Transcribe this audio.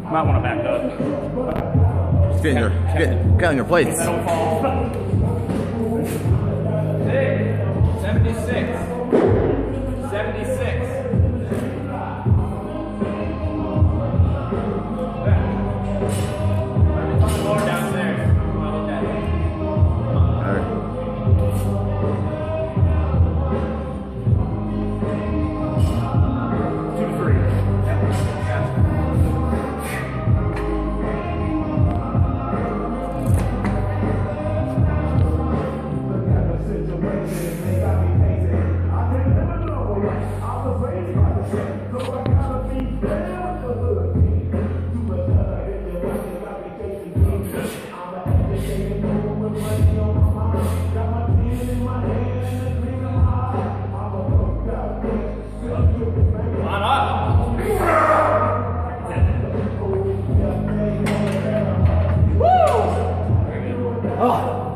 Might want to back up. Just get on your plates. Don't fall. Hey, 76. 76. Downstairs. All right. Oh.